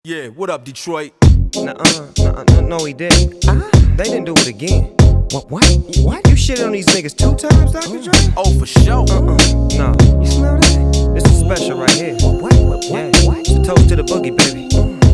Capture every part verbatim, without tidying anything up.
Yeah, what up, Detroit? Nuh-uh, nuh-uh, no, no, he didn't. Uh, they didn't do it again. What? What? What? You shitted on these niggas two times, Doctor Dre? Oh, for sure. Uh-uh, no. You smell that? This is special right here. What? What? What? Yeah. What? It's a toast to the boogie, baby.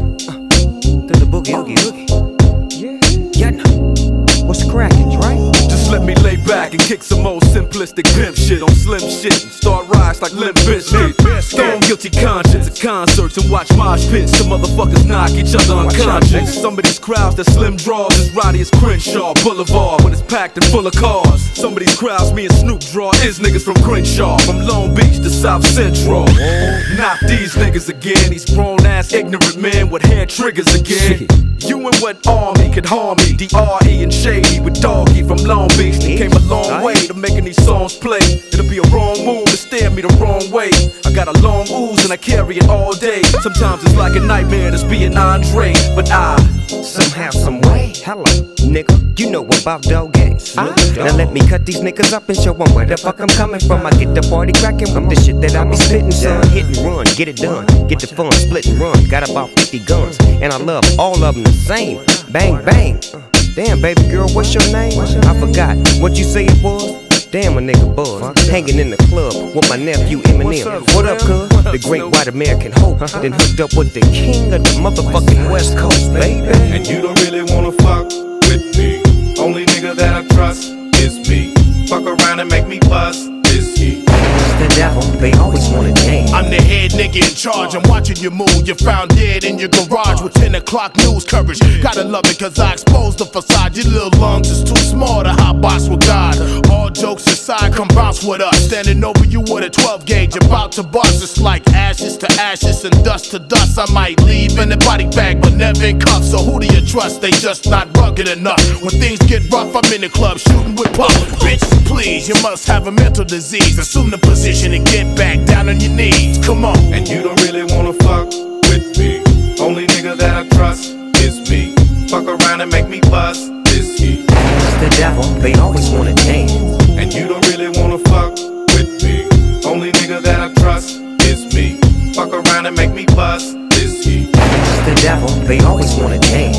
Uh, to the boogie, oogie, oogie. Yeah. Yeah, no. What's crackin', Dre? Just let me lay back and kick some old simplistic pimp shit on slim shit and start rise like Limp Bizkit. Stone guilty conscience at concerts and watch mosh pits. Some motherfuckers knock each other unconscious. Some of these crowds that slim draws as rowdy as Crenshaw Boulevard when it's packed and full of cars. Some of these crowds me and Snoop draw is niggas from Crenshaw, from Long Beach to South Central. Not these niggas again, these grown ass ignorant men with hair triggers again. You and what army could harm me? D R E and Shady with Doggy from Long Beach. They came a long way to making these songs play. It'll be a wrong move to stare me the wrong way. I got a long ooze and I carry it all day. Sometimes it's like a nightmare just being Andre, but I somehow, some way. Hello, nigga, you know about dog games. Uh, now let me cut these niggas up and show them where the fuck I'm coming from. I get the party cracking with the shit that I be spitting, son. Hit and run, get it done, get the fun, split and run. Got about fifty guns, and I love all of them the same. Bang, bang. Damn, baby girl, what's your name? I forgot what you say it was. Damn, a nigga buzz, hanging in the club with my nephew Eminem. What up, cuz? The great white American hope. Then hooked up with the king of the motherfucking West Coast, baby. And you don't really wanna fuck with me. Only nigga that I trust is me. Fuck around and make me bust is he. The devil, they always wanna dance. I'm the head nigga in charge, I'm watching you move. You're found dead in your garage with ten o'clock news coverage. Gotta love it cause I exposed the facade. Your little lungs is too small to hot box with God. All jokes aside, come bounce with us. Standing over you with a twelve gauge, about to bust. It's like ashes to ashes and dust to dust. I might leave in a body bag, but never in cuffs. So who do you trust? They just not rugged enough. When things get rough, I'm in the club shooting with puff. Bitch, please, you must have a mental disease. Assume the position and get back down on your knees. Come on. And you don't really wanna fuck with me. Only nigga that I trust is me. Fuck around and make me bust is he. The devil, they always wanna dance. And you don't really wanna fuck with me. Only nigga that I trust is me. Fuck around and make me bust is he. The devil, they always wanna dance.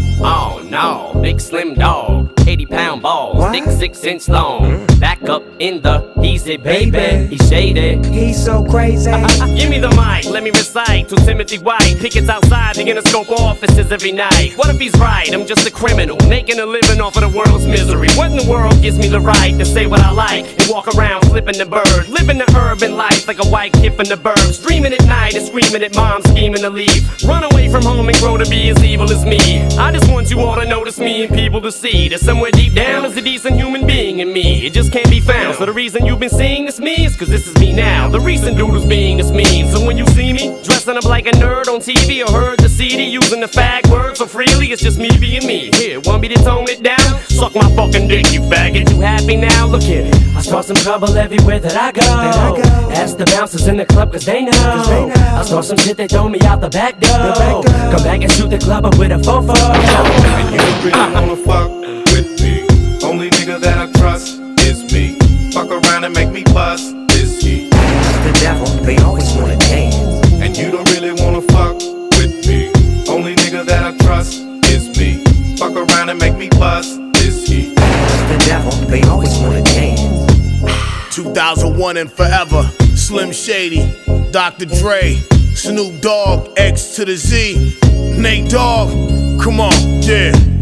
Oh no, big slim dog, eighty pound balls, thick six inch long. Back up in the easy baby, he's shady. He's so crazy. Give me the mic, let me recite to Timothy White. Pickets outside the Interscope offices every night. What if he's right? I'm just a criminal, making a living off of the world's misery. What in the world gives me the right to say what I like and walk around flipping the bird, living the urban life like a white kid from the burbs, dreaming at night and screaming at mom, scheming to leave, run away from home and grow to be as evil as me. I just want you all to notice me and people to see that somewhere deep down is a decent human being in me. It just can't be found. So the reason you've been seeing this me is cause this is me now. The recent dude who's being this mean. So when you see me dressing up like a nerd on T V or heard the C D using the fag word so freely, it's just me being me. Here, want me to tone it down? Suck my fucking dick, you faggot. You happy now? Look here, I start some trouble everywhere that I go. I go. Ask the bouncers in the club cause they know. Cause they know. I start some shit, they throw me out the back door. The back door. Come back and shoot the club up with a fofo. And you don't really wanna fuck with me. Only nigga that I trust is me. Fuck around and make me bust is he. The devil, they always wanna dance. And you don't really wanna fuck with me. Only nigga that I trust is me. Fuck around and make me bust is he. The devil, they always wanna dance. two thousand one and forever. Slim Shady, Doctor Dre, Snoop Dogg, X to the Z, Nate Dogg. Come on, yeah.